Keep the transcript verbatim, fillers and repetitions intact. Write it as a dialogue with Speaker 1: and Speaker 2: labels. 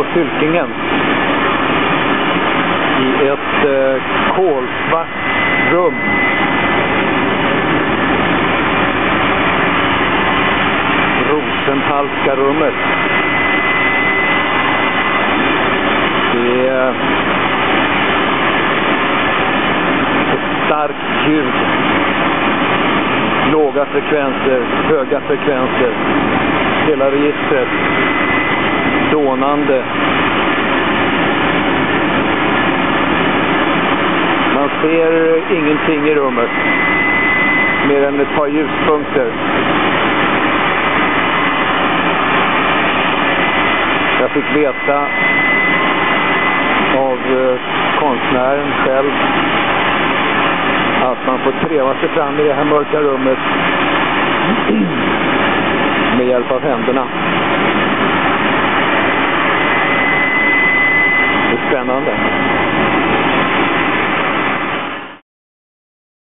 Speaker 1: Fylkingen i ett eh, kolsvart rum. Rosenhalska rummet. Det är ett starkt ljud. Låga frekvenser, höga frekvenser. Hela registret. Dånande. Man ser ingenting i rummet. Mer än ett par ljuspunkter. Jag fick veta av eh, konstnären själv att man får treva sig fram i det här mörka rummet med hjälp av händerna. Det är spännande.